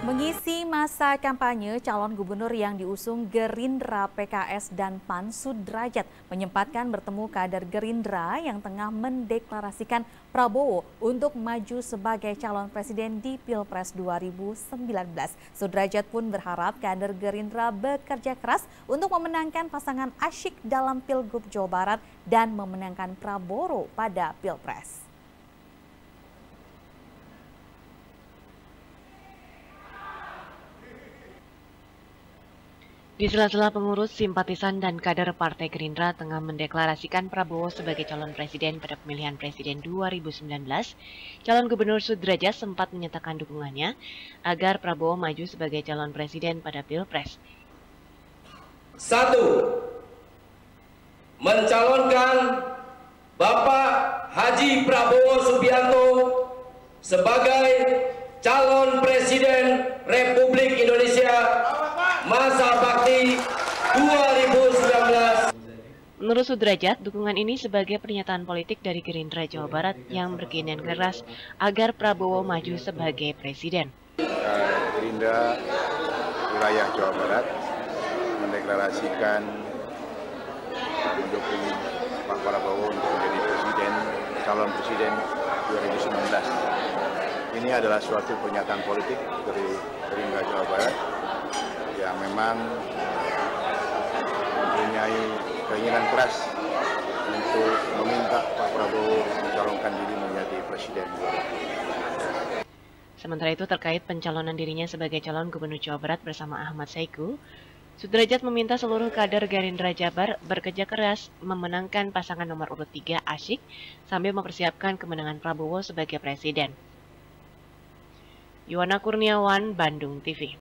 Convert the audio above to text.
Mengisi masa kampanye, calon gubernur yang diusung Gerindra, PKS, dan PAN Sudrajat menyempatkan bertemu kader Gerindra yang tengah mendeklarasikan Prabowo untuk maju sebagai calon presiden di Pilpres 2019. Sudrajat pun berharap kader Gerindra bekerja keras untuk memenangkan pasangan Asyik dalam Pilgub Jawa Barat dan memenangkan Prabowo pada Pilpres. Di sela-sela pengurus, simpatisan, dan kader Partai Gerindra tengah mendeklarasikan Prabowo sebagai calon presiden pada pemilihan presiden 2019, calon gubernur Sudrajat sempat menyatakan dukungannya agar Prabowo maju sebagai calon presiden pada Pilpres. 1. Mencalonkan Bapak Haji Prabowo Subianto sebagai calon presiden Republik Indonesia masa bakti 2019. Menurut Sudrajat, dukungan ini sebagai pernyataan politik dari Gerindra Jawa Barat yang berkeinginan keras agar Prabowo maju sebagai presiden. Gerindra wilayah Jawa Barat mendeklarasikan mendukung Pak Prabowo untuk menjadi presiden, calon presiden 2019. Ini adalah suatu pernyataan politik dari Gerindra Jawa Barat yang memang mempunyai keinginan keras untuk meminta Pak Prabowo mencalonkan diri menjadi presiden. Sementara itu terkait pencalonan dirinya sebagai calon gubernur Jawa Barat bersama Ahmad Saiku, Sudrajat meminta seluruh kader Gerindra Jabar bekerja keras memenangkan pasangan nomor urut 3 Asyik sambil mempersiapkan kemenangan Prabowo sebagai presiden. Yuwana Kurniawan, Bandung TV.